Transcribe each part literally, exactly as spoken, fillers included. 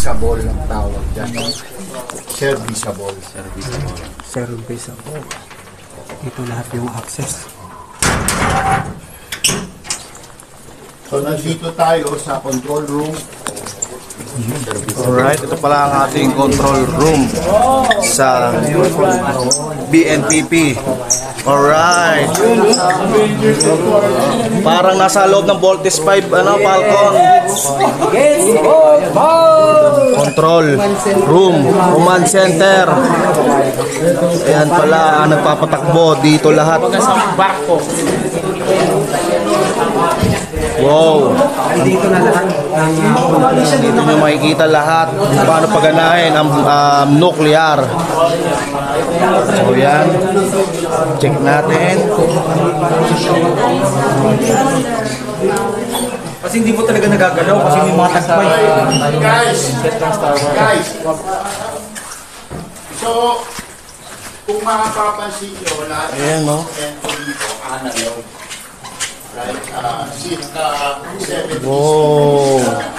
serviceable ang tawag dyan. Serviceable. Serviceable. Serviceable. Ito lahat yung access. So, nandito tayo sa control room. Alright, ito pala ang ating control room sa B N P P. Alright. Parang nasa loob ng Voltage five, ano, Falcon. Control room, command center. Ayan pala ang nagpapatakbo dito lahat. Wow. Dito na lahat ng Dito nyo makikita lahat kung paano paganahin ang um, nuclear. So yan. Check natin. kasi hindi mo talaga nagagalaw kasi may mga tagpay. Guys, guys. So, kung makapapansin nyo, lahat Ayan, no? dito, analog. Right? Uh, circa seventies. Wow.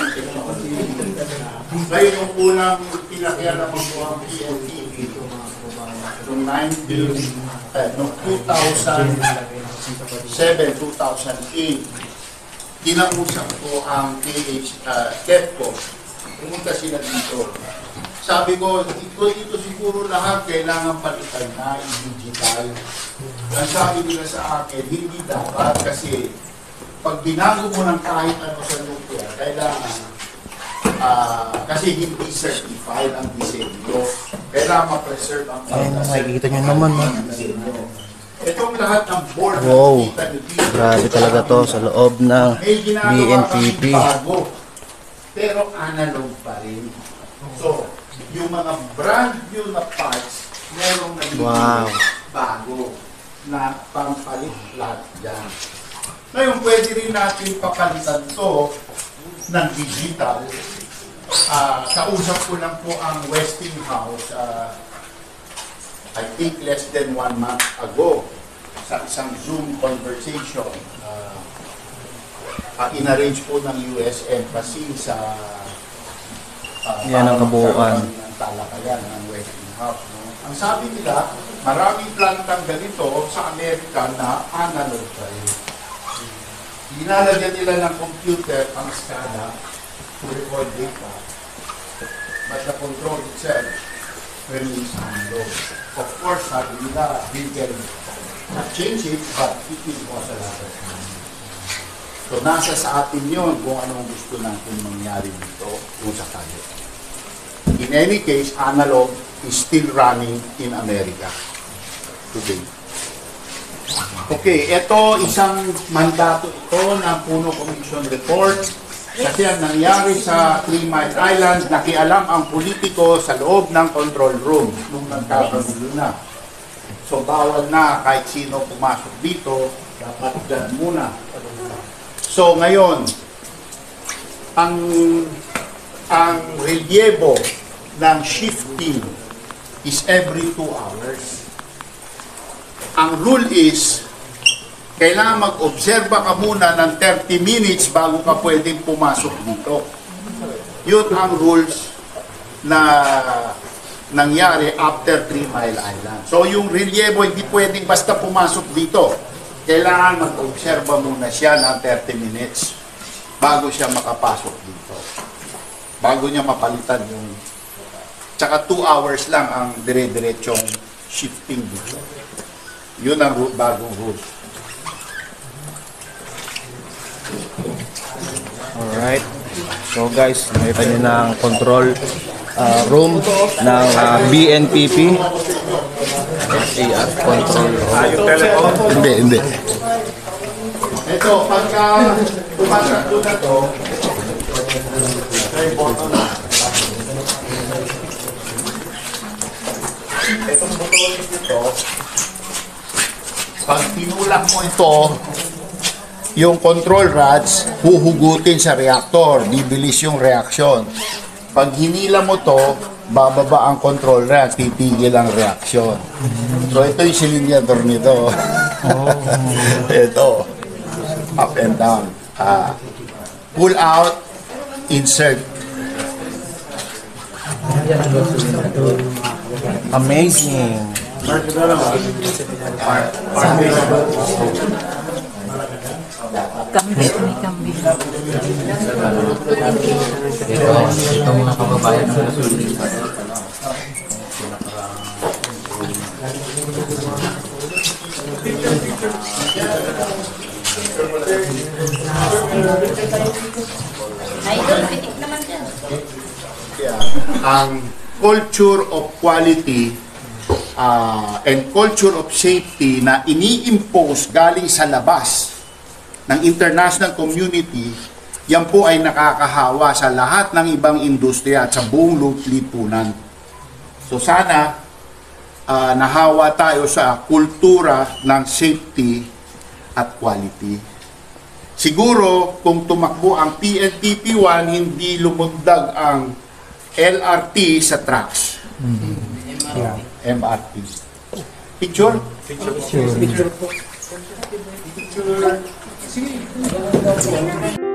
Ngayon, yung unang pinakyan naman po ang P N P dito. Noong nineteen, eh, noong two thousand seven, two thousand eight, kinausap ko ang K H, uh, KEPCO. Pumunta sila dito. Sabi ko, ito, ito siguro lahat kailangan palitan na yung digital. Ang sabi nila sa akin, hindi dapat kasi pag binago mo ng kahit ano sa nuclear, kailangan uh, kasi hindi certified ang disenyo. Kailangan ma-preserve ang Ayun, nakikita nyo naman. Ha? Itong lahat ng board Wow. na dito, Grabe talaga to sa loob ng B N P P. bago, pero analog pa rin. So, yung mga brand new na parts, merong nagiging Wow. bago na pampalit lahat dyan. Ngayon, pwede rin natin papalitan to ng digital. Uh, kausap ko lang po ang Westinghouse, uh, I think less than one month ago, sa isang Zoom conversation. Uh, uh, in-arrange po ng U S Embassy sa uh, Yan ang kabuuan. ng talakayan ng Westinghouse. No? Ang sabi nila, maraming plantang ganito sa Amerika na analog pa rin. Dinalagyan nila ng computer ang SCADA to record data, but the control itself remains analog. Of course, sabi nila, we can change it, but it will cost a lot of money. So, nasa sa atin yun kung anong gusto natin mangyari dito kung sakali. In any case, analog is still running in America today. Okay, ito isang mandato ito ng Puno Commission Report. Kasi ang nangyari sa Three Mile Island, nakialam ang politiko sa loob ng control room nung nagkakagulo na. So bawal na kahit sino pumasok dito, dapat dyan muna. So ngayon, ang ang relievo ng shifting is every two hours. Ang rule is, kailangan mag-obserba ka muna ng thirty minutes bago ka pwedeng pumasok dito. Yun ang rules na nangyari after Three Mile Island. So yung relievo, hindi pwedeng basta pumasok dito. Kailangan mag-obserba muna siya ng thirty minutes bago siya makapasok dito. Bago niya mapalitan yung... Tsaka two hours lang ang dire-diretsong shifting dito. Yun ang bagong rules. Alright. So guys, nakita nyo na ang control uh, room ng uh, B N P P. S A R control room. Hindi, hindi. Ito, pagka pumasok doon na to, try button na. Itong butones nito, pag tinulak mo ito, yung control rods, huhugutin sa reactor, bibilis yung reaction. Pag hinila mo to, bababa ang control rods, titigil ang reaction. So ito yung cylinder nito. Ito, up and down. Ah, pull out, insert. Amazing. Kambing, may kambing. Ito, ito mga kababayan ng Luzon. Ay, doon, pitik naman dyan. Ang culture of quality uh, and culture of safety na ini-impose galing sa labas ng international community, yan po ay nakakahawa sa lahat ng ibang industriya at sa buong lipunan. So sana uh, nahawa tayo sa kultura ng safety at quality. Siguro kung tumakbo ang P N P P one, hindi lumundag ang L R T sa tracks. Mm-hmm. Yeah. M R T. Picture? Picture. Picture po. Picture.